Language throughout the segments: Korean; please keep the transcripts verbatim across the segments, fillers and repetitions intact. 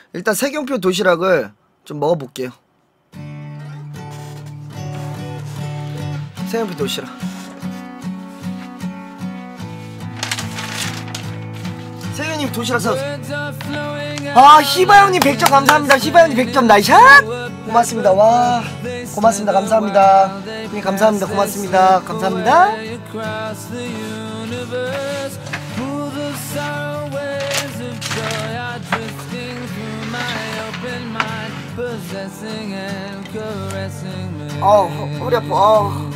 일단 세경표 도시락을 좀 먹어볼게요. 세경표 도시락. 세경님 도시락 사주세요. 아 히바 형님 백 점 감사합니다. 히바 형님 백 점 나이샷! 고맙습니다. 와 고맙습니다. 감사합니다. 형님 감사합니다. 고맙습니다. 감사합니다. 아 허리 아파. 아.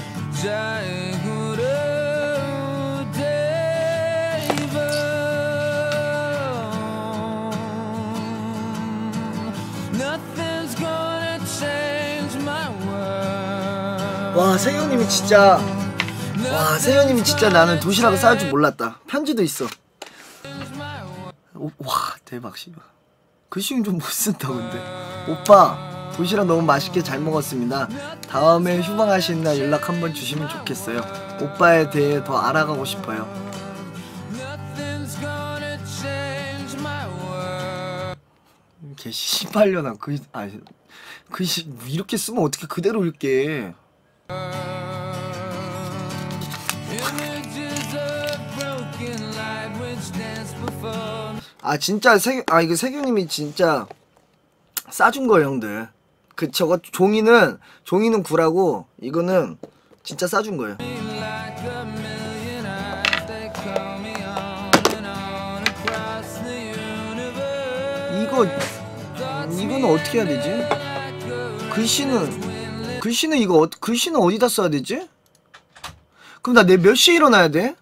와 세경님이 진짜 와 세경님이 진짜 나는 도시락을 싸울 줄 몰랐다. 편지도 있어. 오, 와 대박 씨발. 글씨는 좀 못 쓴다 근데. 오빠 도시락 너무 맛있게 잘 먹었습니다. 다음에 휴방하시는 날 연락 한번 주시면 좋겠어요. 오빠에 대해 더 알아가고 싶어요. 개 씨발려나 그 아니 글씨 이렇게 쓰면 어떻게 그대로 읽게. 아 진짜 세 아 이거 세경님이 진짜 싸준 거예요 형들. 그 저거 종이는 종이는 구라고 이거는 진짜 싸준 거예요. 이거 이거는 어떻게 해야 되지? 글씨는 글씨는 이거 어, 글씨는 어디다 써야 되지? 그럼 나 내일 몇 시에 일어나야 돼?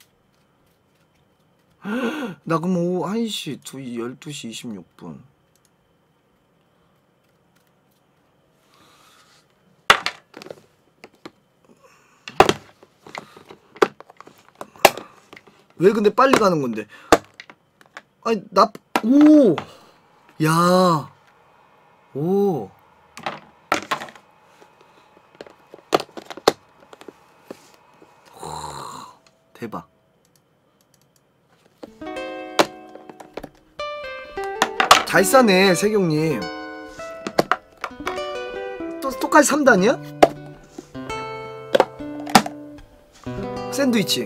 나 그럼 오후 한 시, 열두 시 이십육 분. 왜 근데 빨리 가는 건데? 아니 나 오! 야! 오! 대박. 잘 싸네 세경님. 또 똑같이 삼 단이야? 샌드위치.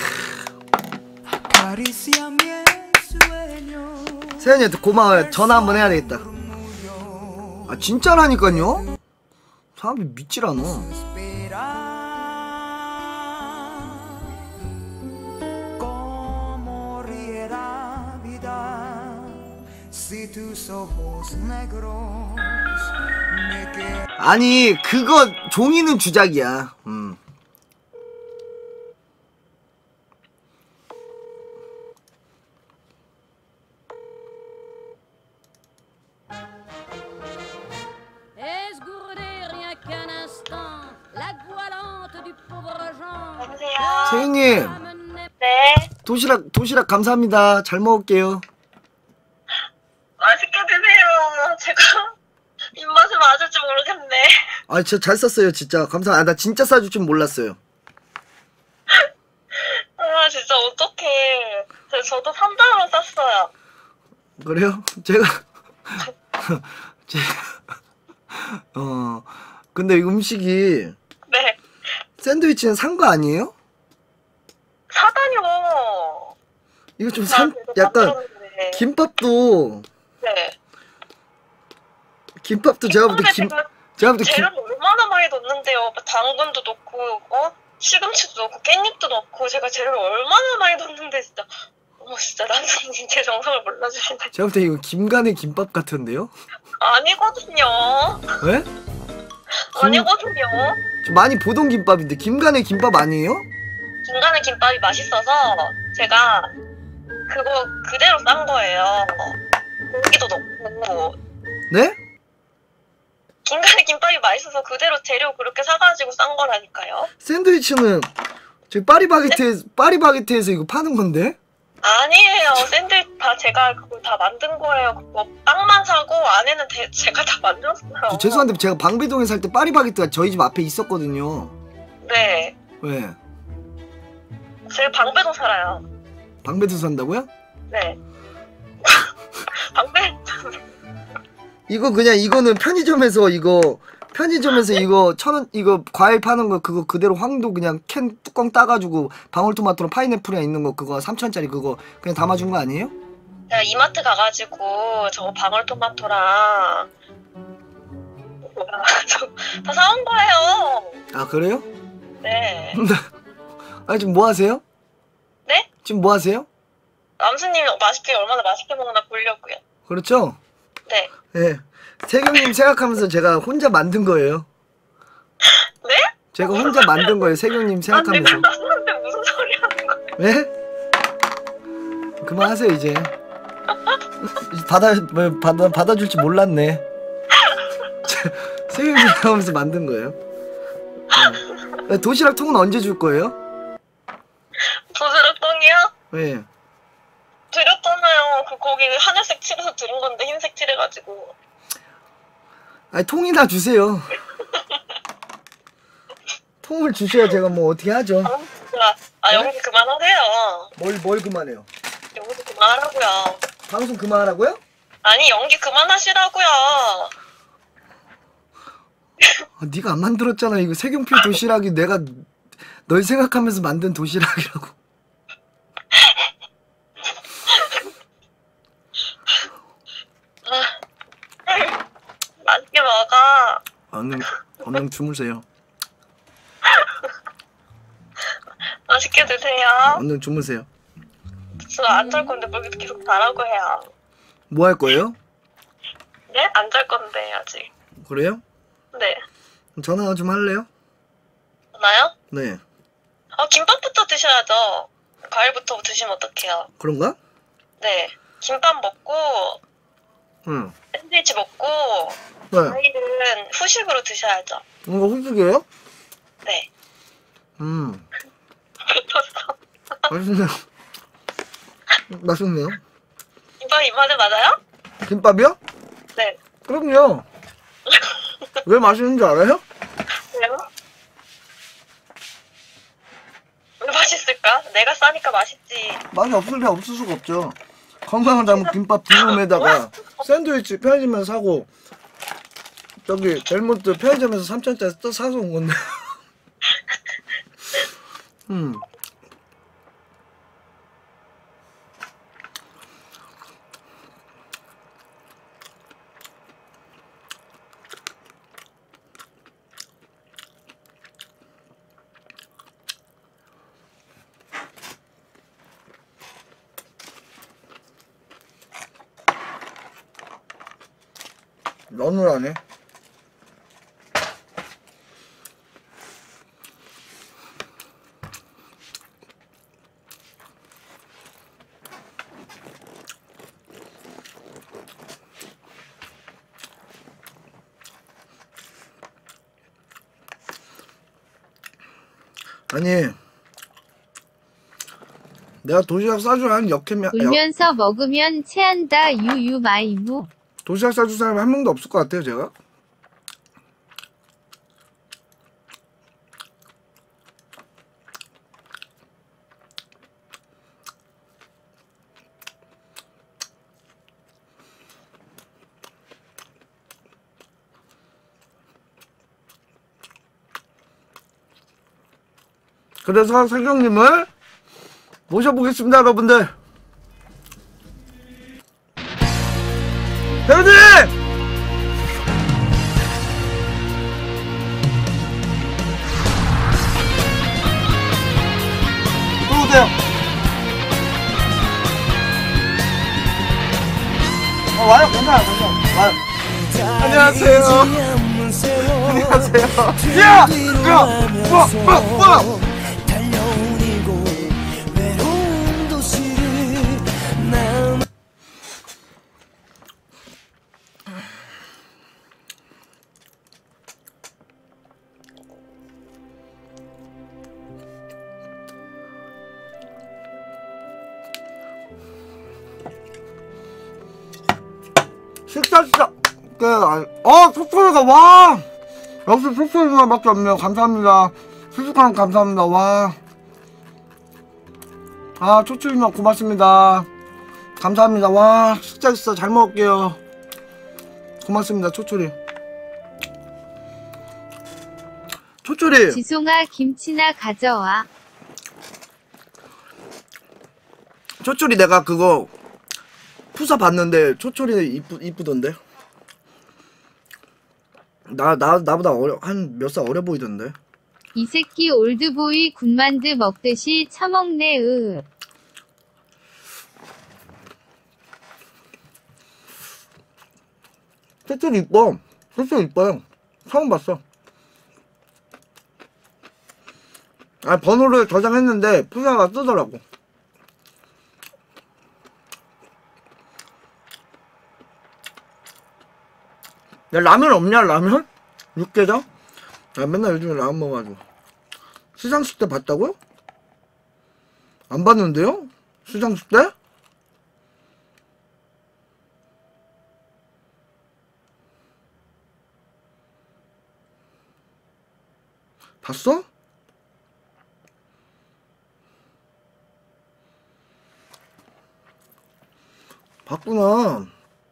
세연이한테 고마워요. 전화 한번 해야 되겠다. 아 진짜라니까요? 사람이 믿질 않아. 아니 그거 종이는 주작이야. 음. 세경님. 네. 도시락 도시락 감사합니다. 잘 먹을게요. 맛있게 드세요. 제가 입맛에 맞을지 모르겠네. 아 진짜 잘 썼어요 진짜. 감사. 아 나 진짜 싸줄 줄 몰랐어요. 아 진짜 어떡해. 저, 저도 삼 단으로 쌌어요. 그래요? 제가 제가 어 근데 이 음식이 네. 샌드위치는 산 거 아니에요? 사다니요. 이거 좀 산 약간 김밥도 네. 김밥도 제가 볼 때 김 제가 볼 때 김 재료를 얼마나 많이 넣는데요. 당근도 넣고 어 시금치도 넣고 깻잎도 넣고 제가 재료를 얼마나 많이 넣는데 진짜 어머 진짜 나는 제 정성을 몰라주시네. 제가 볼 때 이거 김간의 김밥 같은데요? 아니거든요. 왜? 아니거든요. 좀 많이 보던 김밥인데 김간의 김밥 아니에요? 김간의 김밥이 맛있어서 제가 그거 그대로 싼 거예요. 고기도 넣고. 네? 김간의 김밥이 맛있어서 그대로 재료 그렇게 사가지고 싼 거라니까요. 샌드위치는 저기 파리바게트에 네? 파리바게트에서 이거 파는 건데? 아니에요. 샌드위치 다 제가 그거 다 만든 거예요. 그거 빵만 사고 안에는 대, 제가 다 만들었어요. 죄송한데 제가 방배동에 살 때 파리바게트가 저희 집 앞에 있었거든요. 네. 왜? 제가 방배동 살아요. 방배동 산다고요? 네. 방배 이거 그냥 이거는 편의점에서 이거 편의점에서 이거 천 원 이거 과일 파는 거 그거 그대로 황도 그냥 캔 뚜껑 따가지고 방울토마토랑 파인애플이랑 있는 거 그거 삼천짜리 그거 그냥 담아준 거 아니에요? 제가 이마트 가가지고 저거 방울토마토랑 뭐야 다 사온 거예요. 아 그래요? 네. 아니 지금 뭐 하세요? 네? 지금 뭐 하세요? 남수님이 맛있게 얼마나 맛있게 먹나 보려고요. 그렇죠? 네. 네. 세경님 생각하면서 제가 혼자 만든 거예요. 네? 제가 혼자 만든 거예요. 세경님 생각하면서. 아니, 나한테 무슨 소리 하는 거예요? 네? 그만하세요 이제. 받아 뭐, 받아 받아줄 줄 몰랐네. 세경님 생각하면서 만든 거예요. 네. 도시락 통은 언제 줄 거예요? 도시락 통이요? 네. 드렸잖아요. 그 거기 하늘색 칠해서 드린 건데 흰색 칠해가지고. 아니 통이나 주세요. 통을 주셔야 제가 뭐 어떻게 하죠. 아 연기 그만하세요. 뭘 뭘 그만해요? 연기 그만하라고요. 방송 그만하라고요? 아니 연기 그만하시라고요. 아, 네가 안 만들었잖아. 이거 세경필 도시락이 내가 널 생각하면서 만든 도시락이라고. 맛있게 먹어. 얼른 얼른 주무세요. 맛있게 드세요. 얼른 주무세요. 저 안 잘 건데 뭘 계속 자라고 해요. 뭐 할 거예요? 네? 안 잘 건데 아직. 그래요? 네. 전화 좀 할래요? 전화요? 네. 아 김밥부터 드셔야죠. 과일부터 드시면 어떡해요. 그런가? 네. 김밥 먹고 응. 샌드위치 먹고 네. 과일은 후식으로 드셔야죠. 이거 후식이에요? 네. 음. 뱉었어. 맛있네요. 맛있네요. 김밥 입맛에 맞아요? 김밥이요? 네. 그럼요. 왜 맛있는 줄 알아요? 왜요? 왜 맛있을까? 내가 싸니까 맛있지. 맛이 없을 리 없을 수가 없죠. 건강을 담은 김밥 두름에다가 샌드위치 편의점에서 사고 저기 델몬트 편의점에서 삼천짜리 또 사서 온 건데. 음. 면을 안 해. 아니 내가 도시락 싸주는 역캠이 울면서 먹으면 체한다 유유 마이무. 도시락 싸줄 사람이 한 명도 없을 것 같아요 제가. 그래서 세경님을 모셔보겠습니다 여러분들. 배우님! 들어오세요. 어, 와요. 괜찮아, 괜찮아. 와요. 안녕하세요. 안녕하세요. 야! 야! 뭐, 뭐, 뭐! 식사 진짜 그 어 소소리가 와 역시 소소리가밖에 없네요. 감사합니다. 수수깡 감사합니다. 와 아 초초이만 고맙습니다. 감사합니다. 와 식사 진짜 잘 먹을게요. 고맙습니다. 초초리. 초초리. 지송아 김치나 가져와. 초초리 내가 그거 푸사 봤는데 초초리 이쁘 이쁘던데. 나 나 나보다 어려 한 몇 살 어려 보이던데. 이 새끼 올드보이 군만두 먹듯이 처먹네. 으. 초초리 이뻐. 초초리 이뻐요. 처음 봤어. 아 번호를 저장했는데 푸사가 뜨더라고. 야 라면 없냐 라면? 육개장? 나 맨날 요즘에 라면 먹어가지고. 시상식 때 봤다고요? 안 봤는데요? 시상식 때? 봤어? 봤구나.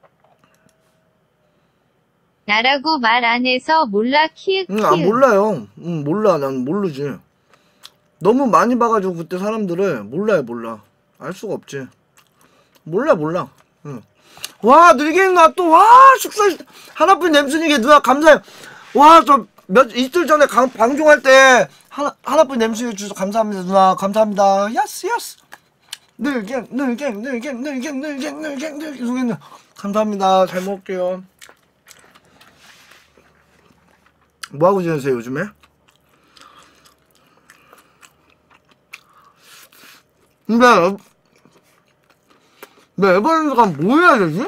나라고 말 안 해서 몰라. 키읔 응, 아 키읔. 몰라요. 응, 몰라. 난 모르지. 너무 많이 봐가지고 그때 사람들을 몰라요, 몰라. 알 수가 없지. 몰라, 몰라. 응. 와, 늘갱이 누나 또, 와, 식사, 하나뿐 냄순이게 누나 감사해요. 와, 저, 몇, 이틀 전에 강, 방송할 때, 하나, 하나뿐 냄순이 주셔서 감사합니다, 누나. 감사합니다. 야스, 야스. 늘갱, 늘갱, 늘갱, 늘갱, 늘갱, 늘갱, 늘갱, 늘갱. 감사합니다. 잘 먹을게요. 뭐하고 지내세요, 요즘에? 근데, 근데 에버랜드가 뭐 해야 되지?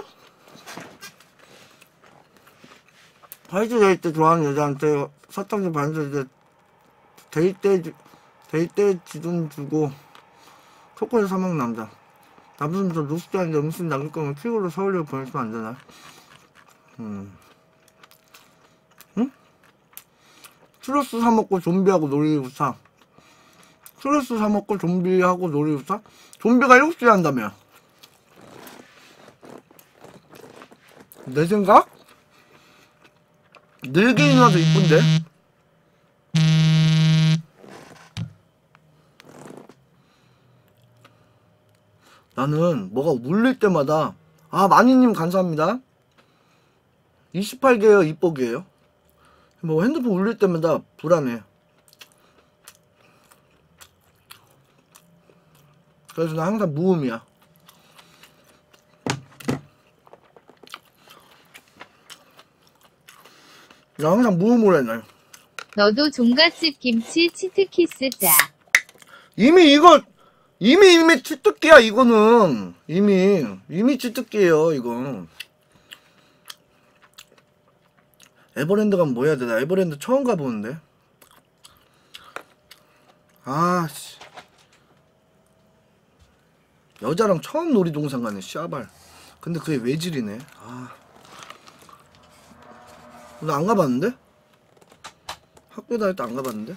화이트 데이 때 좋아하는 여자한테 사탕 반에서 이제 데이 때, 데이 때 지돈 주고 초콜릿 사먹는 남자. 남편도 노숙자인데 음식 남길 거면 킥으로 서울로 보내주면 안 되나? 음. 응? 추러스 사먹고 좀비하고 놀이기구 사. 추러스 사먹고 좀비하고 놀이기구 사? 좀비가 일곱 시에 한다며. 내 생각? 늙은이 누나도 이쁜데? 나는 뭐가 울릴 때마다 아 마니님 감사합니다. 이십팔 개요 이뻐기에요. 뭐 핸드폰 울릴 때마다 불안해. 그래서 나 항상 무음이야. 나 항상 무음으로 해 날. 너도 종갓집 김치 치트키스자. 이미 이거 이미 이미 치트키야 이거는. 이미 이미 치트키예요 이거. 에버랜드 가면 뭐 해야 돼? 나 에버랜드 처음 가보는데. 아씨 여자랑 처음 놀이동산 가네 씨발. 근데 그게 외질이네. 아 나 안 가봤는데? 학교 다닐 때 안 가봤는데?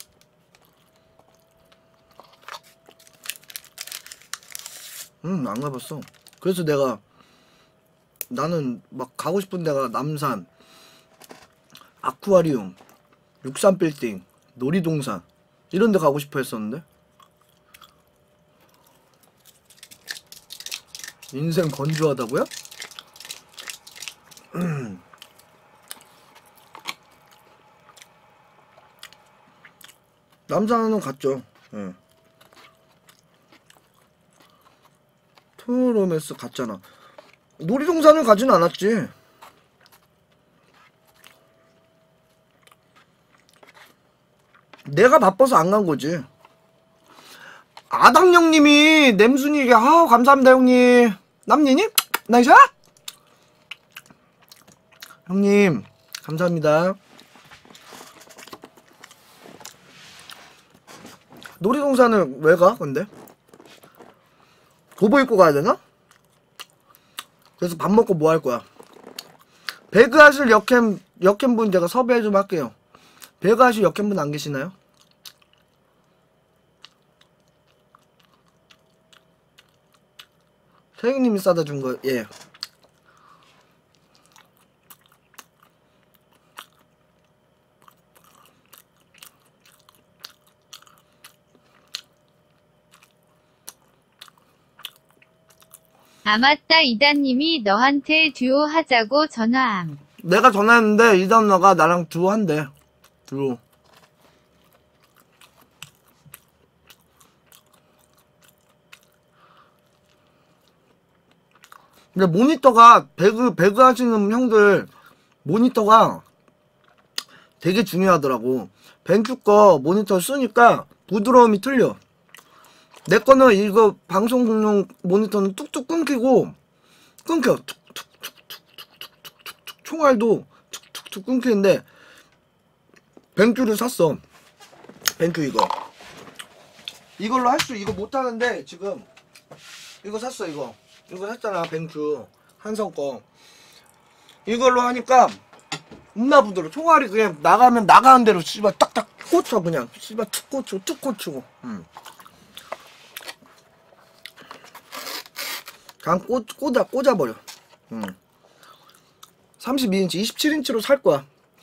응, 안 가봤어. 그래서 내가 나는 막 가고 싶은 데가 남산, 아쿠아리움, 육삼빌딩, 놀이동산 이런 데 가고 싶어 했었는데 인생 건조하다고요? 남산은 갔죠. 예. 투로맨스 갔잖아. 놀이동산을 가진 않았지. 내가 바빠서 안 간 거지. 아당 형님이 냄순이에게 아 감사합니다 형님. 남니님 나이스 형님 감사합니다. 놀이동산을 왜 가 근데? 도보 입고 가야 되나? 그래서 밥 먹고 뭐 할 거야? 배그 하실 역캠 역캠 분 제가 섭외 좀 할게요. 배그 하실 역캠 분 안 계시나요? 태형님이 싸다 준 거, 예. 아 맞다 이다님이 너한테 듀오 하자고 전화함. 내가 전화했는데 이다 누나가 나랑 듀오 한대. 듀오. 근데 모니터가 배그 배그 하시는 형들 모니터가 되게 중요하더라고. 벤큐 거 모니터 쓰니까 부드러움이 틀려. 내 거는 이거 방송용 모니터는 뚝뚝 끊기고 끊겨. 툭툭툭툭툭툭툭툭 총알도 툭툭툭 끊기는데 벤큐를 샀어. 벤큐 이거. 이걸로 할 수 이거 못 하는데 지금 이거 샀어 이거. 이거 샀잖아 벤큐 한성 거. 이걸로 하니까 겁나 부드러워. 총알이 그냥 나가면 나가는 대로 씨발 딱딱 꽂혀 그냥 씨발 툭 꽂히고 툭 꽂히고. 음. 그냥 꽂, 꽂아 꽂아버려. 음. 삼십이 인치 이십칠 인치로 살 거야.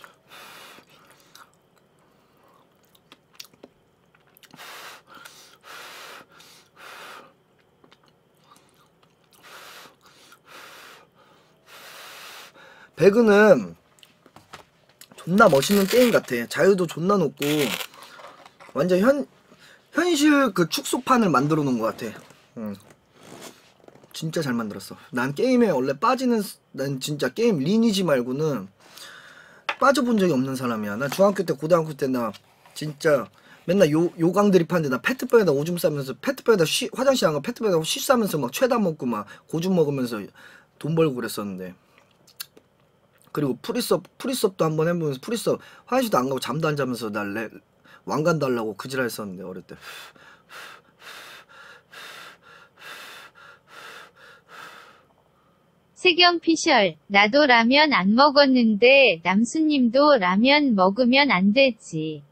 배그는 존나 멋있는 게임 같아. 자유도 존나 높고 완전 현 현실 그 축소판을 만들어 놓은 것 같아. 응. 진짜 잘 만들었어. 난 게임에 원래 빠지는 난 진짜 게임 리니지 말고는 빠져본 적이 없는 사람이야. 나 중학교 때 고등학교 때 나 진짜 맨날 요 요강 드립하는데 나 페트병에다 오줌 싸면서 페트병에다 쉬, 화장실 안 가 페트병에다 쉬 싸면서 막 최다 먹고 막 고줌 먹으면서 돈 벌고 그랬었는데. 그리고 프리섭, 프리섭도 한번 해보면서 프리섭 화장실도 안 가고 잠도 안 자면서 나 레, 왕관 달라고 그지랄 했었는데 어릴 때. 세경 피셜 나도 라면 안 먹었는데 남수님도 라면 먹으면 안 되지.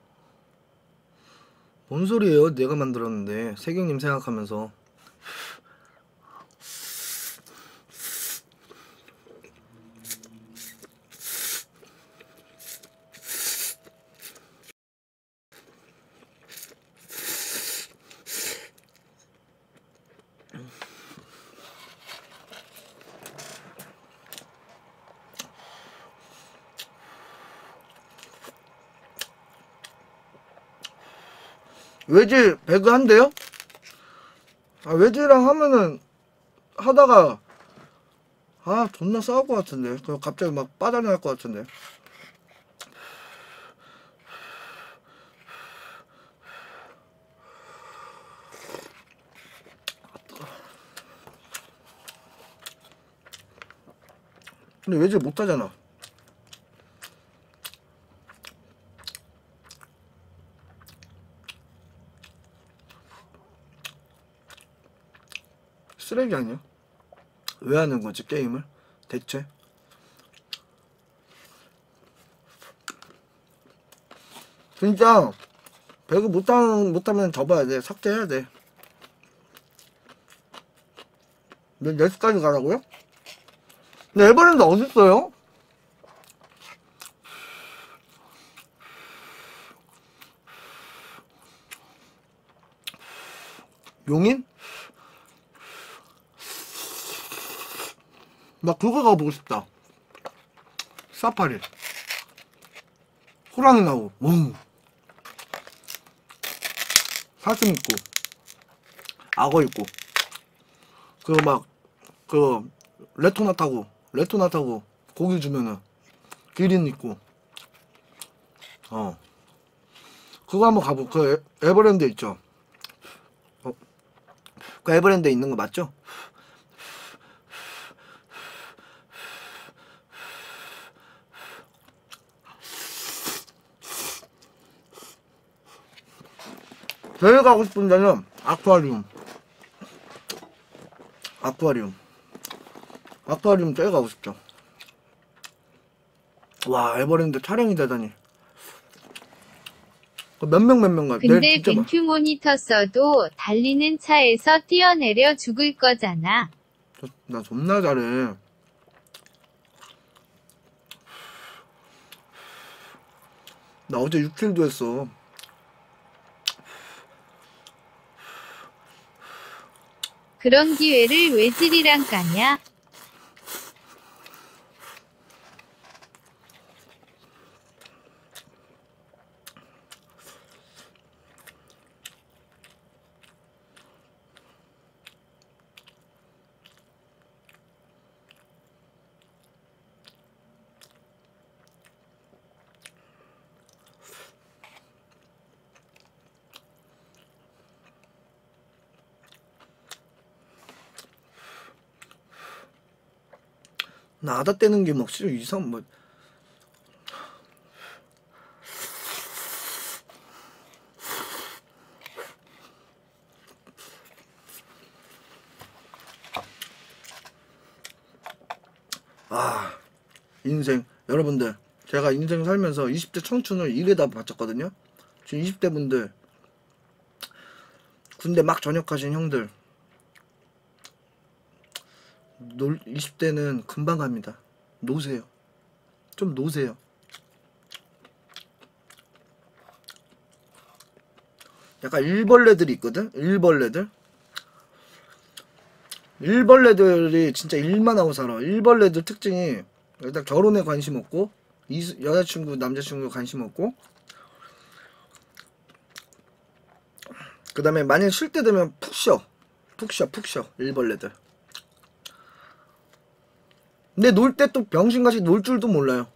뭔 소리예요? 내가 만들었는데 세경님 생각하면서. 외지 배그 한대요? 아 외지랑 하면은 하다가 아 존나 싸울 것 같은데. 그럼 갑자기 막 빠져나갈 것 같은데. 근데 외지 못하잖아. 쓰레기 아니야? 왜 하는 거지 게임을? 대체? 진짜 배그 못하면 못하면 접어야 돼. 삭제해야 돼. 몇, 몇 시까지 가라고요? 근데 에버랜드 어딨어요? 용인? 나 그거 가보고 싶다. 사파리. 호랑이 나오고, 웅. 사슴 있고, 악어 있고, 그 막, 그, 레토나 타고, 레토나 타고, 고기 주면은, 기린 있고, 어. 그거 한번 가보, 그 에, 에버랜드 있죠? 어. 그 에버랜드에 있는 거 맞죠? 제일 가고 싶은 데는 아쿠아리움. 아쿠아리움. 아쿠아리움 제일 가고 싶죠. 와, 에버랜드 촬영이 되다니. 몇 명 몇 명 가. 근데 벤큐 모니터 써도 달리는 차에서 뛰어내려 죽을 거잖아. 저, 나 존나 잘해. 나 어제 육 킬도 했어. 그런 기회를 왜 지리랑 까냐? 나 아다 떼는 게 막 싫어. 이상 뭐 아, 인생 여러분들, 제가 인생 살면서 이십 대 청춘을 일에다 바쳤거든요. 지금 이십 대 분들, 군대 막 전역하신 형들, 놀, 이십 대는 금방 갑니다. 노세요. 좀 노세요. 약간 일벌레들이 있거든? 일벌레들? 일벌레들이 진짜 일만 하고 살아. 일벌레들 특징이 일단 결혼에 관심 없고, 이, 여자친구, 남자친구에 관심 없고, 그 다음에 만약에 쉴 때 되면 푹 쉬어. 푹 쉬어, 푹 쉬어. 일벌레들. 근데 놀 때 또 병신같이 놀 줄도 몰라요.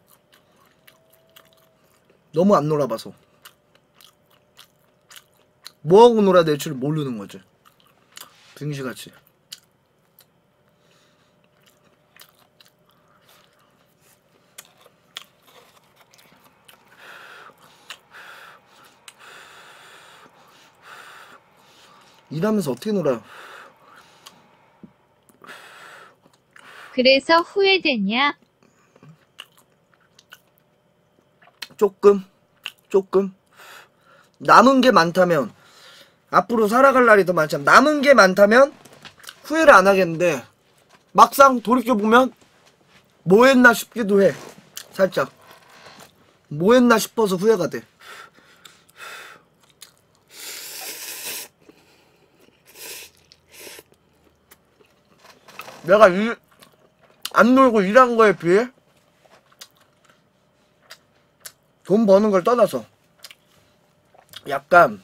너무 안 놀아봐서. 뭐하고 놀아야 될 줄 모르는 거지. 병신같이. 일하면서 어떻게 놀아요? 그래서 후회되냐? 조금 조금 남은 게 많다면, 앞으로 살아갈 날이 더 많지만 남은 게 많다면 후회를 안 하겠는데, 막상 돌이켜보면 뭐 했나 싶기도 해. 살짝 뭐 했나 싶어서 후회가 돼. 내가 일, 안 놀고 일한 거에 비해 돈 버는 걸 떠나서 약간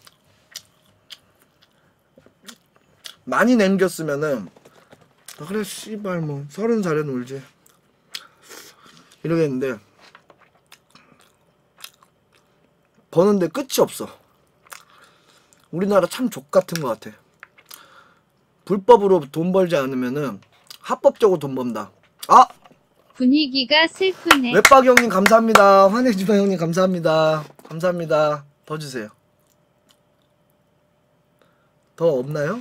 많이 남겼으면은, 아, 그래 씨발 뭐 서른 살에 놀지 이러겠는데, 버는데 끝이 없어. 우리나라 참 족같은 것 같아. 불법으로 돈 벌지 않으면은 합법적으로 돈 번다. 아! 분위기가 슬프네. 웹박 형님 감사합니다. 화내지마 형님 감사합니다. 감사합니다. 더 주세요. 더 없나요?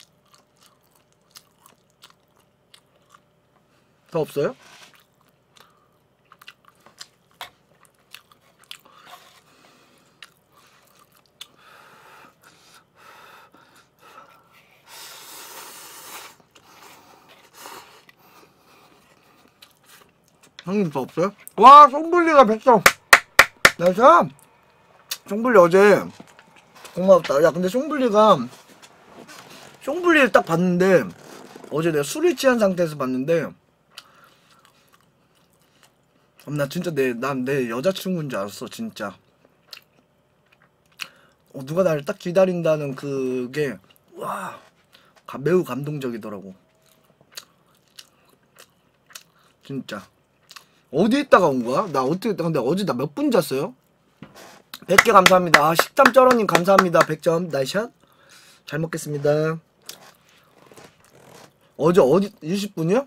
더 없어요? 형님 더 없어요? 와, 송불리가 백 점. 나 참, 송불리 어제 고맙다. 야, 근데 송불리가, 송불리를 딱 봤는데, 어제 내가 술을 취한 상태에서 봤는데, 나 진짜 내, 난 내 여자친구인 줄 알았어, 진짜. 어, 누가 나를 딱 기다린다는 그게, 와, 가, 매우 감동적이더라고. 진짜. 어디 있다가 온 거야? 나 어떻게, 근데 어제 나 몇 분 잤어요? 백 개 감사합니다. 아, 식탐 쩔어님 감사합니다. 백 점. 나이샷. 잘 먹겠습니다. 어제 어디, 이십 분이요?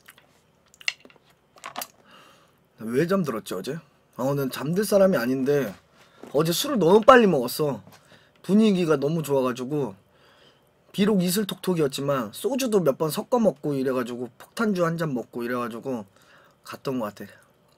왜 잠들었지, 어제? 아, 오늘 잠들 사람이 아닌데, 어제 술을 너무 빨리 먹었어. 분위기가 너무 좋아가지고, 비록 이슬톡톡이었지만, 소주도 몇 번 섞어 먹고 이래가지고, 폭탄주 한 잔 먹고 이래가지고, 갔던 것 같아.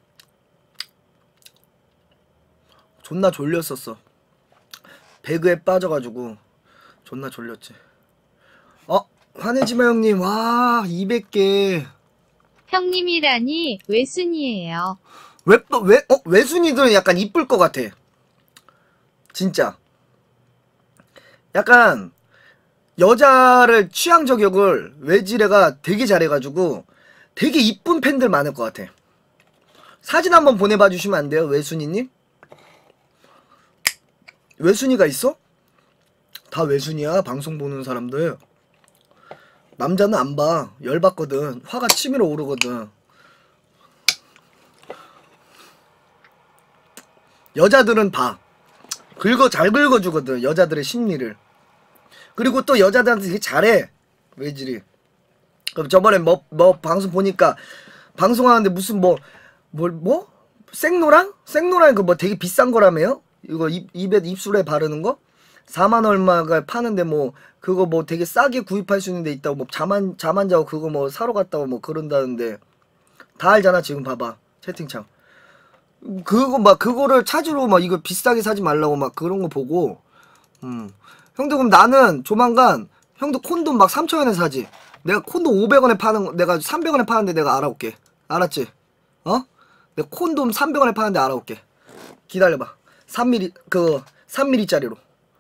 존나 졸렸었어. 배그에 빠져가지고 존나 졸렸지. 어? 화내지마 형님. 와, 이백 개. 형님이라니 외순이에요. 왜, 왜, 어? 외순이들은 약간 이쁠 것 같아. 진짜. 약간 여자를 취향 저격을 외지레가 되게 잘해가지고 되게 이쁜 팬들 많을 것 같아. 사진 한번 보내봐 주시면 안 돼요? 외순이님? 외순이가 있어? 다 외순이야 방송 보는 사람들. 남자는 안 봐. 열받거든. 화가 치밀어 오르거든. 여자들은 봐. 긁어 잘 긁어주거든 여자들의 심리를. 그리고 또 여자들한테 되게 잘해 외질이. 그럼 저번에 뭐, 뭐 방송 보니까 방송하는데 무슨 뭐 뭘 뭐? 생노랑? 생노랑 그 뭐 되게 비싼 거라며요? 이거 입, 입에 입술에 바르는 거? 사만 얼마가 파는데 뭐 그거 뭐 되게 싸게 구입할 수 있는 데 있다고 뭐 잠안 잠안 자고 그거 뭐 사러 갔다고 뭐 그런다는데 다 알잖아 지금 봐봐 채팅창. 그거 막 그거를 찾으러 막 이거 비싸게 사지 말라고 막 그런 거 보고. 음 형도 그럼 나는 조만간 형도 콘돔 막 삼천 원에 사지. 내가 콘돔 오백 원에 파는 거 내가 삼백 원에 파는데 내가 알아올게. 알았지? 어? 내가 콘돔 삼백 원에 파는데 알아올게. 기다려봐. 삼 밀리리터 그 삼 밀리리터짜리로.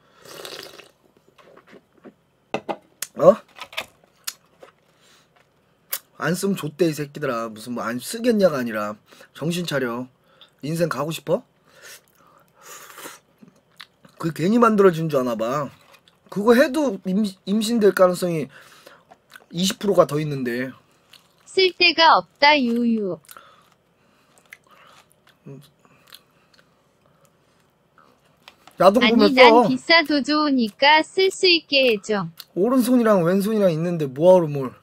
어? 안 쓰면 좆대 이 새끼들아. 무슨 뭐 안 쓰겠냐가 아니라 정신 차려. 인생 가고 싶어? 그 괜히 만들어진 줄 아나봐. 그거 해도 임, 임신될 가능성이 이십 퍼센트가 더 있는데. 쓸 데가 없다 유유. 야동 보면 아니 써. 난 비싸도 좋으니까 쓸 수 있게 해줘. 오른손이랑 왼손이랑 있는데 뭐하러 뭘.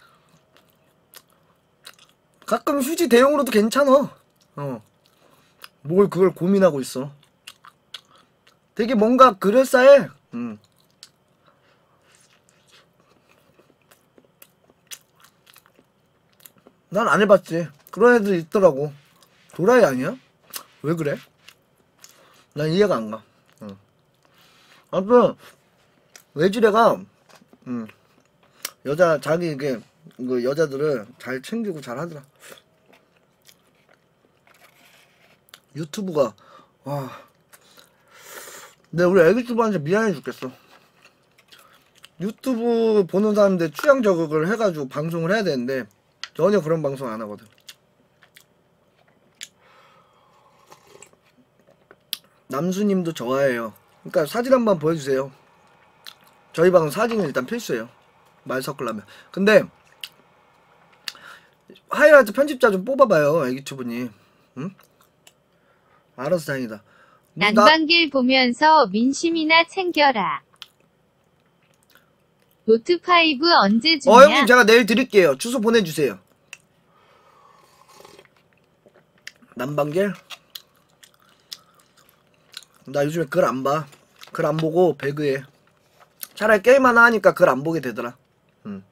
가끔 휴지 대용으로도 괜찮아. 어. 뭘 그걸 고민하고 있어. 되게 뭔가 그럴싸해. 음. 난 안 해봤지. 그런 애들 있더라고. 도라이 아니야? 왜 그래? 난 이해가 안 가. 응. 아무튼 외지레가 음, 여자 자기 이게 그 여자들을 잘 챙기고 잘 하더라. 유튜브가 와. 근데 우리 애기 주부한테 미안해 죽겠어. 유튜브 보는 사람들 취향 저격을 해가지고 방송을 해야 되는데 전혀 그런 방송 안 하거든. 남수님도 좋아해요. 그러니까 사진 한번 보여주세요. 저희 방은 사진은 일단 필수예요. 말 섞으려면. 근데 하이라이트 편집자 좀 뽑아봐요 애기튜브님. 응? 알아서 다행이다. 난방길 보면서 민심이나 챙겨라. 노트파이브 언제 주냐? 어 형님 제가 내일 드릴게요. 주소 보내주세요. 난방길? 나 요즘에 글 안 봐. 글 안 보고 배그해. 차라리 게임 하나 하니까 글 안 보게 되더라. 음.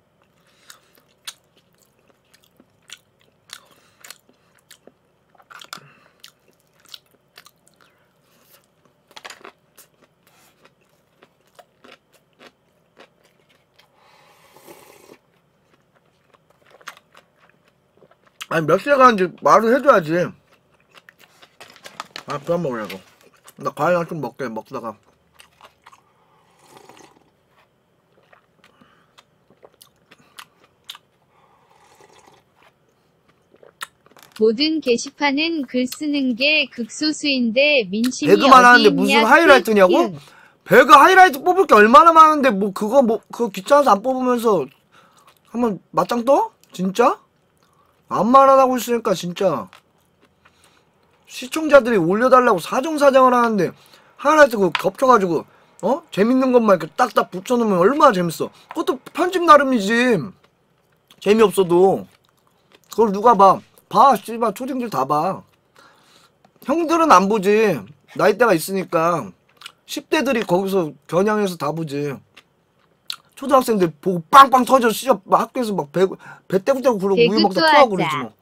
아니 몇 시에 가는지 말을 해줘야지. 아 그만 먹으려고. 나 과일 좀 먹게. 먹다가 모든 게시판은 글 쓰는 게 극소수인데 민심이 배그만 어디 하는데 있냐? 무슨 하이라이트냐고? 키읔. 배그 하이라이트 뽑을 게 얼마나 많은데 뭐 그거 뭐 그거 귀찮아서 안 뽑으면서 한번 맞짱 떠? 진짜? 안 말하고 있으니까 진짜 시청자들이 올려달라고 사정사정을 하는데 하이라이트 그거 겹쳐가지고 어? 재밌는 것만 이렇게 딱딱 붙여놓으면 얼마나 재밌어. 그것도 편집 나름이지. 재미없어도 그걸 누가 봐. 봐 씨발 초딩들 다 봐. 형들은 안 보지. 나이대가 있으니까 십 대들이 거기서 겨냥해서 다 보지. 초등학생들 보고 빵빵 터져 씨발 학교에서 막 배, 배 떼고 그러고 우유 먹다 토하고 그러지 뭐.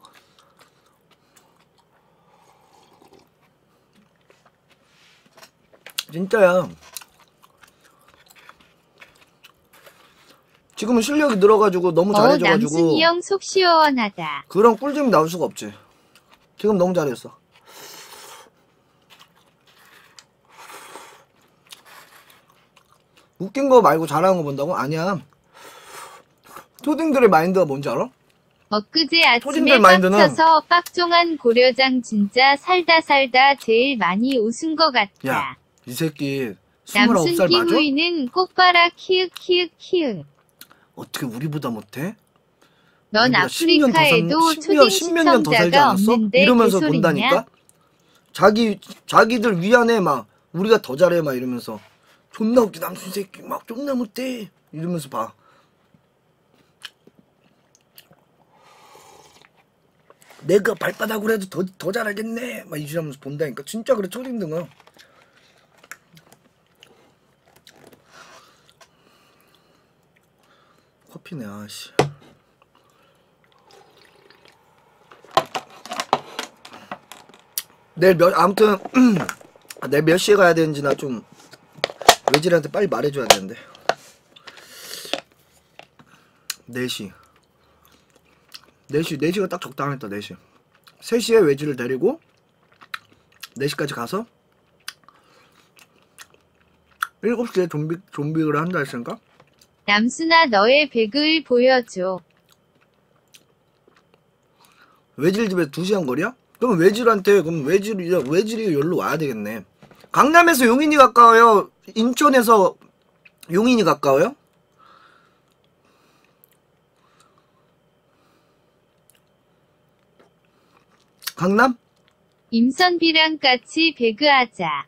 진짜야. 지금은 실력이 늘어가지고 너무 어, 잘해져가지고 남순이 형 속 시원하다. 그런 꿀잼이 나올 수가 없지. 지금 너무 잘했어. 웃긴 거 말고 잘하는 거 본다고? 아니야. 초딩들의 마인드가 뭔지 알아? 엊그제 아침에 초딩들 마인드는 빡쳐서 빡종한 고려장 진짜 살다 살다 제일 많이 웃은 것 같다. 야, 이 새끼 스물아홉 남순 살 맞아? 피부이는 꽃봐라 키읔 키읔 키읔. 어떻게 우리보다 못해? 넌 우리보다 십 년 더 살- 아프리카에도 십 년, 초딩 십몇 년 더 살지 시청자가 않았어? 없는데 이러면서 개소리냐? 본다니까? 자기, 자기들 위안해 막 우리가 더 잘해 막 이러면서 존나 웃기 남순 새끼 막 존나 못해 이러면서 봐. 내가 발바닥으로 해도 더, 더 잘하겠네 막 이러면서 본다니까. 진짜 그래 초딩들은. 커피네 아씨. 내일 몇 아무튼 내일 몇 시에 가야 되는지 나 좀 외질한테 빨리 말해줘야 되는데. 네 시 네 시 네 시가 딱 적당했다. 네 시 세 시에 외질을 데리고 네 시까지 가서 일곱 시에 좀비, 좀비를 한다 했으니까 남순아 너의 배글 보여줘. 외질 집에 두 시간 거리야? 그럼 외질한테 그럼 외질이 외질이 여기로 와야 되겠네. 강남에서 용인이 가까워요? 인천에서 용인이 가까워요? 강남? 임선비랑 같이 배그하자.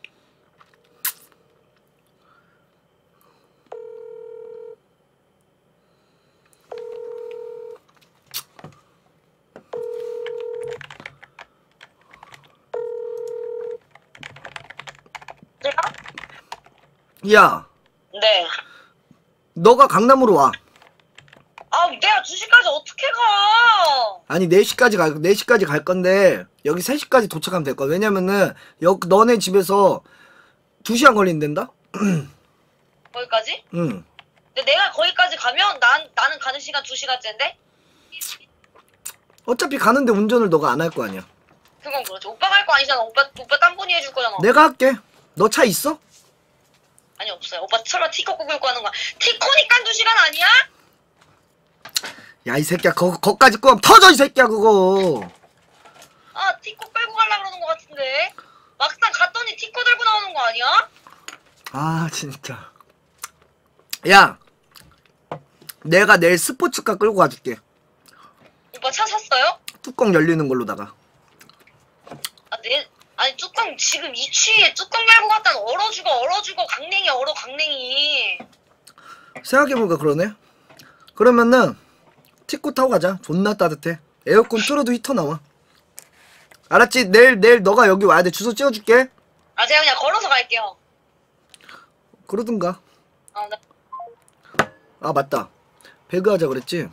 야, 네. 너가 강남으로 와. 아, 내가 두 시까지 어떻게 가? 아니 네 시까지 갈, 네 시까지 갈 건데 여기 세 시까지 도착하면 될 거야. 왜냐면은 여, 너네 집에서 두 시간 걸린단다? 거기까지? 응. 근데 내가 거기까지 가면 난, 나는 가는 시간 두 시간째인데? 어차피 가는데 운전을 너가 안 할 거 아니야. 그건 그렇지. 오빠가 할 거 아니잖아. 오빠, 오빠 딴 분이 해줄 거잖아. 내가 할게. 너 차 있어? 아니, 없어요. 오빠 설마 티코 끌고 하는 거야. 티코니까 두 시간 아니야? 야 이 새끼야 거, 거까지 꼬면 터져 이 새끼야 그거. 아, 티코 끌고 가려고 그러는 거 같은데? 막상 갔더니 티코 들고 나오는 거 아니야? 아 진짜. 야 내가 내일 스포츠카 끌고 가줄게. 오빠 차 샀어요? 뚜껑 열리는 걸로다가. 아, 내, 아니, 뚜껑, 지금 이 추위에 뚜껑 열고 갔다는 얼어 죽어, 얼어 죽어, 강냉이, 얼어, 강냉이. 생각해보니까 그러네. 그러면은 티코 타고 가자. 존나 따뜻해. 에어컨 틀어도 히터 나와. 알았지? 내일 내일 너가 여기 와야 돼. 주소 찍어줄게. 아, 제가 그냥 걸어서 갈게요. 그러든가. 아, 네. 아 맞다. 배그 하자 그랬지?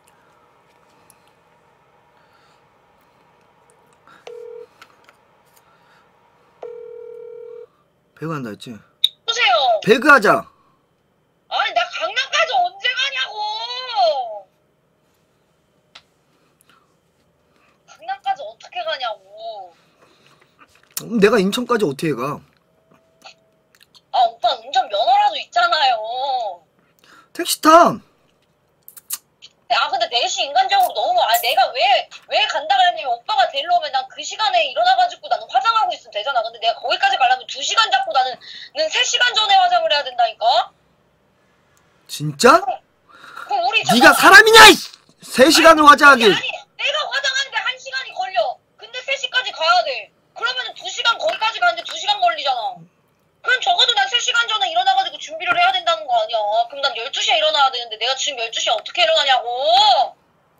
배그 한다 했지? 보세요. 배그 하자. 아니, 나 강남까지 언제 가냐고. 강남까지 어떻게 가냐고. 음, 내가 인천까지 어떻게 가? 아, 오빠 운전 면허라도 있잖아요. 택시 타. 아, 근데 네 시 인간적으로 너무, 아, 내가 왜, 왜 간다 그랬냐면 오빠가 데리러 오면 난 그 시간에 일어나가지고 나는 화장하고 있으면 되잖아. 근데 내가 거기까지 가려면 두 시간 잡고 나는, 는 세 시간 전에 화장을 해야 된다니까? 진짜? 그럼 우리 네가 잠깐만. 사람이냐? 이 세 시간을 화장하기. 아니, 내가 화장하는데 한 시간이 걸려. 근데 세 시까지 가야 돼. 그러면 두 시간 거기까지 가는데 두 시간 걸리잖아. 그럼 적어도 난 세 시간 전에 일어나가지고 준비를 해야 된다는 거 아니야. 그럼 난 열두 시에 일어나야 되는데 내가 지금 열두 시에 어떻게 일어나냐고.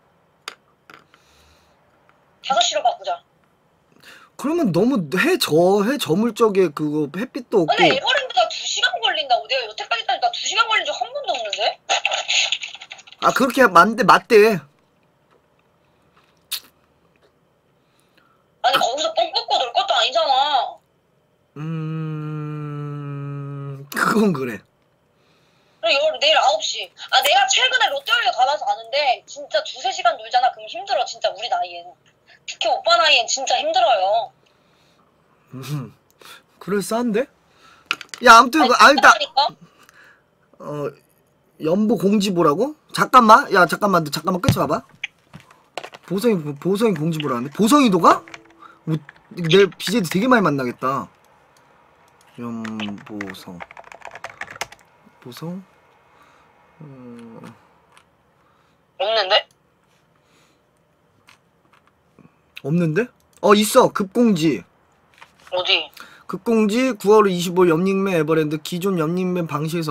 다섯 시로 바꾸자. 그러면 너무 해 저, 해 저물 적에 그거 햇빛도 없고. 근데 에버랜드가 두 시간 걸린다고. 내가 여태까지 다니까 두 시간 걸린 적 한 번도 없는데? 아 그렇게 맞대 맞대. 아니 거기서 뻥 뽑고 놀 것도 아니잖아. 음 그건 그래. 그리고 내일 아홉 시. 아 내가 최근에 롯데월드 가봐서 아는데 진짜 두세 시간 놀잖아. 그럼 힘들어 진짜 우리 나이엔. 특히 오빠 나이엔 진짜 힘들어요. 음 그럴싸한데? 야 아무튼 아니, 그, 아 일단 그러니까? 어 연보 공지보라고? 잠깐만 야 잠깐만 너 잠깐만 끝이 봐봐. 보성이 보성이 공지보라는데 보성이도가? 뭐, 내 비제이도 되게 많이 만나겠다. 연보성 보성 어... 없는데? 없는데? 어 있어 급공지 어디? 급공지 구월 이십오일 옆닉맨 에버랜드 기존 옆닉맨 방시에서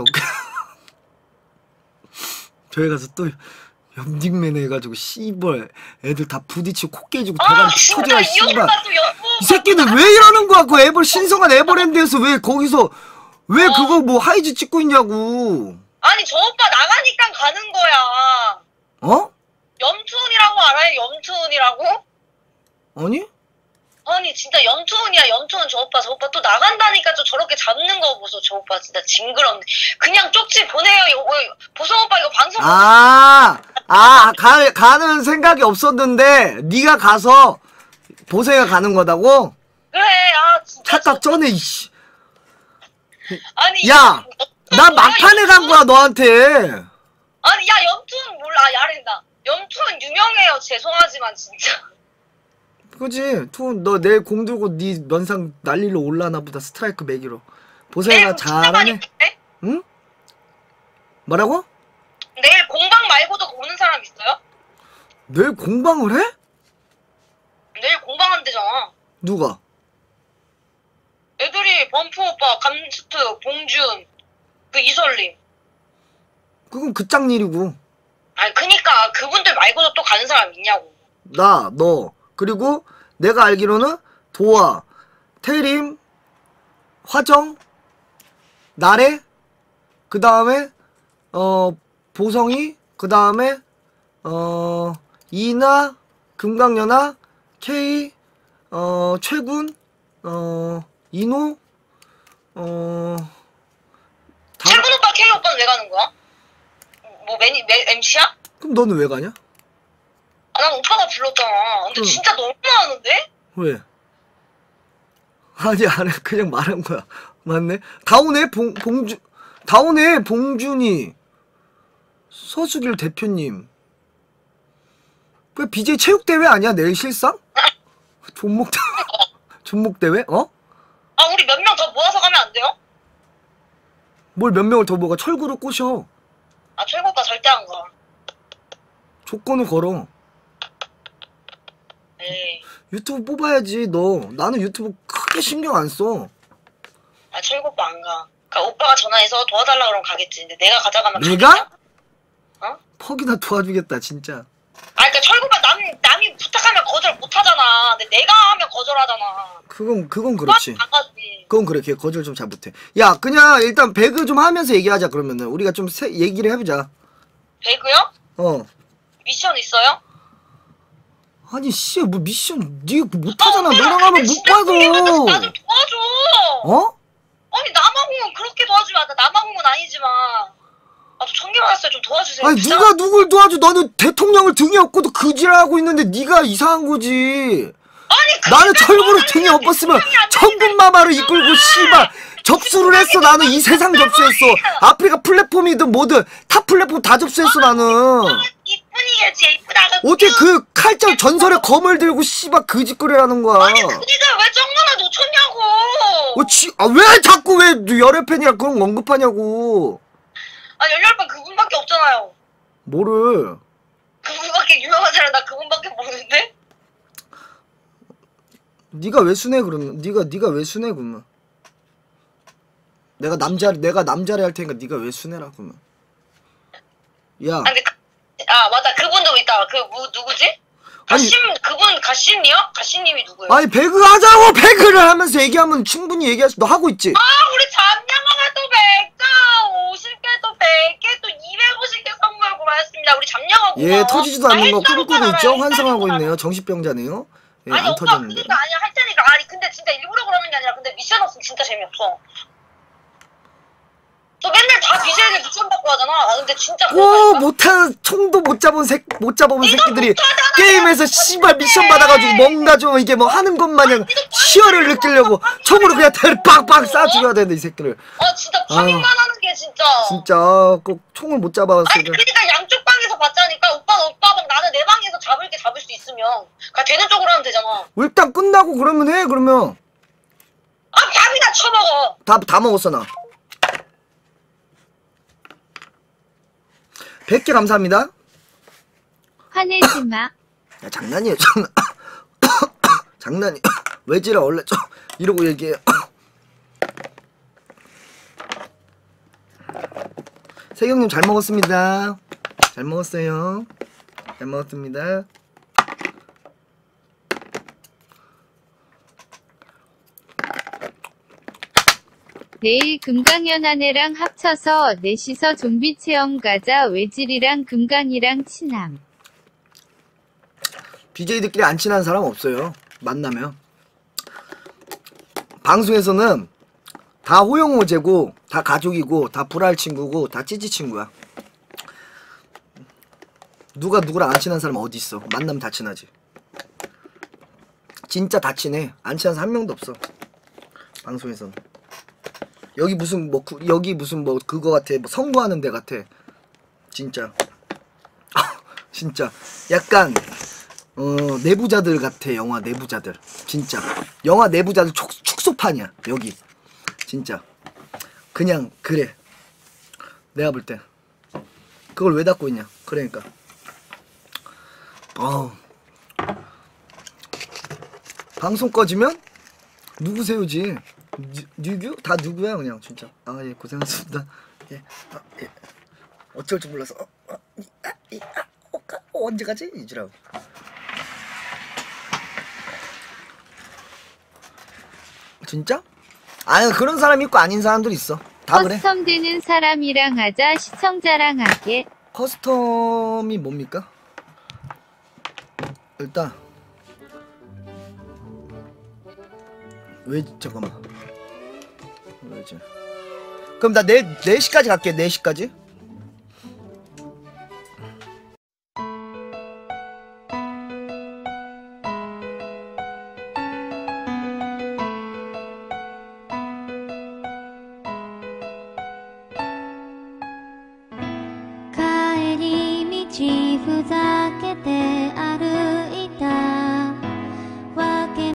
저희 가서 또 옆닉맨 해가지고 씨벌 애들 다 부딪히고 코 깨지고 아 대가리 진짜 터져야 이 씨발 오빠 또 연보 이 새끼들 왜 이러는 거야 그 에버 신성한 에버랜드에서 왜 거기서 왜 어. 그거 뭐 하이즈 찍고 있냐고. 아니 저 오빠 나가니까 가는 거야. 어? 염투은이라고 알아요? 염투은이라고? 아니? 아니 진짜 염투은이야 염투은 저 오빠 저 오빠 또 나간다니까 저 저렇게 잡는 거 보소 저 오빠 진짜 징그럽네. 그냥 쪽지 보내요. 이거 보성 오빠 이거 방송 아, 아, 가, 가는 생각이 없었는데 네가 가서 보세가 가는 거다고? 그래 아 진짜 착각 쩌네 이씨. 아니 야, 나 막판에 간 거야 너한테. 아니 야 염투은 몰라 야린다. 염투은 유명해요. 죄송하지만 진짜. 그지? 투, 너 내일 공 들고 네 면상 날리러 올라나 보다 스트라이크 매기로. 보세가 내일 진짜 많이 잘하네. 보네? 응? 뭐라고? 내일 공방 말고도 오는 사람 있어요? 내일 공방을 해? 내일 공방 한대잖아. 누가? 애들이 범프 오빠, 감스트, 봉준, 그 이설님. 그건 그짝 일이고. 아니 그니까 그분들 말고도 또 가는 사람 있냐고. 나, 너, 그리고 내가 알기로는 도아, 태림, 화정, 나래, 그 다음에 어 보성이, 그 다음에 어 이나, 금강연아, K, 어 최군, 어 이노, 어 다. 최근 오빠, K 오빠는 왜 가는 거야? 뭐 매니 매, 엠씨야? 그럼 너는 왜 가냐? 아, 난 오빠가 불렀잖아. 근데 응. 진짜 너무 많은데? 왜? 아니 안 해. 그냥 말한 거야. 맞네. 다오네 봉 봉주 다오네 봉준이 서수길 대표님. 왜 비제이 체육대회 아니야 내일 실상? 존목 존목 대회? 어? 아 우리 몇 명 더 모아서 가면 안 돼요? 뭘 몇 명을 더 모가 철구를 꼬셔. 아 최고 오빠 절대 안 가. 조건을 걸어. 에이. 유튜브 뽑아야지 너. 나는 유튜브 크게 신경 안 써. 아 최고 오빠 안 가. 그러니까 오빠가 전화해서 도와달라 그러면 가겠지. 근데 내가 가자가면 내가? 가겠냐? 어? 퍽이나 도와주겠다 진짜. 아 그러니까 철구가 남 남이 부탁하면 거절 못 하잖아. 근데 내가 하면 거절하잖아. 그건 그건 그렇지. 안 가지. 그건 그래. 걔 거절 좀 잘 못해. 야 그냥 일단 배그 좀 하면서 얘기하자. 그러면은 우리가 좀 세, 얘기를 해보자. 배그요? 어. 미션 있어요? 아니 씨 뭐 미션 니가 못하잖아. 아, 오빠, 너랑 하면 근데 못 진짜 게임 같아서 나 받아. 좀 도와줘. 어? 아니 남아공은 그렇게 도와주면 안 돼. 남아공은 아니지만 나도 천개 받았어요. 좀 도와주세요. 아니 진짜. 누가 누굴 도와줘. 너는 대통령을 등에 업고도 그지랄하고 있는데 네가 이상한 거지. 아니 그 나는 철부를 등에 업었으면 천군마마를 이끌고 씨발 접수를 했어. 나는 이 세상 접수했어. 아프리카 플랫폼이든 뭐든 타 플랫폼 다 접수했어 나는. 이쁜이게 제일 이쁘다가 어떻게 그 칼절 전설의 검을 들고 씨발 그 짓거리라는 거야. 아니 그니까 왜 정문아 놓쳤냐고. 어, 지, 아, 왜 자꾸 왜 열혈팬이라 그런 거 언급하냐고. 아니 열렬반 그분밖에 없잖아요. 뭐를. 그분밖에 유명한 사람 나 그분밖에 모르는데. 네가 왜 순해 그러면. 네가 네가 왜 순해 그러면. 내가 남자리 내가 남자리 할 테니까 네가 왜 순해라 그러면. 야. 아 근데 그, 아 맞다 그분도 있다. 그 뭐 누구지? 가심 그분 가심이요? 가심님이 누구예요? 아니 배그 하자고. 배그를 하면서 얘기하면 충분히 얘기할 수. 너 하고 있지? 아 우리 잠냥아가 또 백 개, 오십 개, 또 백 개, 또 이백오십 개 선물 고맙습니다. 우리 잠냥아 고마워. 예, 터지지도 않는 거 아, 햇살 꿈꾸고 오빠 있죠? 알아요. 환상하고 햇살 있네요. 정신병자네요. 예, 아니 안 오빠 터졌는데. 그니까 아니야 할 테니까. 아니 근데 진짜 일부러 그러는 게 아니라 근데 미션 없으면 진짜 재미없어. 너 맨날 다 비sel에 미션 받고 하잖아. 아 근데 진짜 오 그렇다니까. 못하는 총도 못 잡은 새, 못 잡아본 네가 새끼들이 못하잖아, 게임에서 내가 씨발 미션 못해. 받아가지고 뭔가 좀 이게 뭐 하는 것 마냥 희열을 느끼려고 총으로 그냥 대를 빡빡 쏴 죽여야 되는데 이 새끼를. 아 진짜 파밍만 하는 게 진짜. 진짜 꼭 총을 못 잡아서. 아니 그러니까 양쪽 방에서 받자니까. 오빠는 오빠 방 나는 내 방에서 잡을 게 잡을 수 있으면 그냥 되는 쪽으로 하면 되잖아. 일단 끝나고 그러면 해. 그러면 아 밥이나 처먹어. 다 다 먹었어 나. 백 개 감사합니다. 화내지 마. 야 장난이에요. 장난. 장난이. 왜 지라 원래 좀 이러고 얘기해요. 세경님 잘 먹었습니다. 잘 먹었어요. 잘 먹었습니다. 내일 금강연아네랑 합쳐서 넷이서 좀비 체험 가자. 외질이랑 금강이랑 친함. 비제이들끼리 안 친한 사람 없어요. 만나면. 방송에서는 다 호영호제고 다 가족이고 다 불알 친구고 다 찌찌 친구야. 누가 누구랑 안 친한 사람 어디 있어? 만나면 다 친하지. 진짜 다 친해. 안 친한 사람 한 명도 없어. 방송에서는. 여기 무슨 뭐 구, 여기 무슨 뭐 그거 같아. 뭐 선거하는 데 같아. 진짜. 진짜 약간 어 내부자들 같아. 영화 내부자들. 진짜. 영화 내부자들 축, 축소판이야. 여기. 진짜. 그냥 그래. 내가 볼 때. 그걸 왜 닫고 있냐. 그러니까. 어. 방송 꺼지면 누구세요지. 뉴규? 다 누구야 그냥 진짜. 아 예 고생하셨습니다. 예. 아, 예. 어쩔 줄 몰라서. 어, 어, 이, 아, 이, 아, 어, 어, 언제 가지? 이지라고. 진짜? 아니 그런 사람 있고 아닌 사람들 있어. 다 그래. 커스텀 되는 사람이랑 하자. 시청자랑 하게. 커스텀이 뭡니까? 일단 왜 잠깐만 왜지? 그럼 나 네, 네 시까지 갈게. 네 시까지. 帰り道ふざ